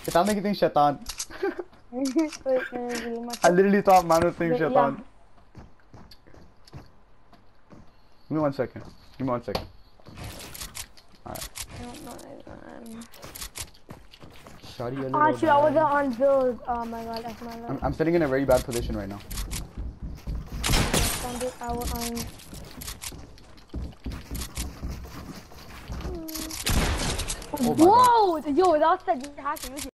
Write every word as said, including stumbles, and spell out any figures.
Shaitan ne kitin shaitan. Wait, uh, I literally thought man was saying Wait, shaitan. yeah. Give me one second. Give me one second. Alright. No, no, um... Shawty, a little Ah, shoot, I bad. wasn't on build. Oh my god, that's my luck. I'm, I'm sitting in a very bad position right now. I was on... Oh my Whoa! God. Yo, that was the hacking.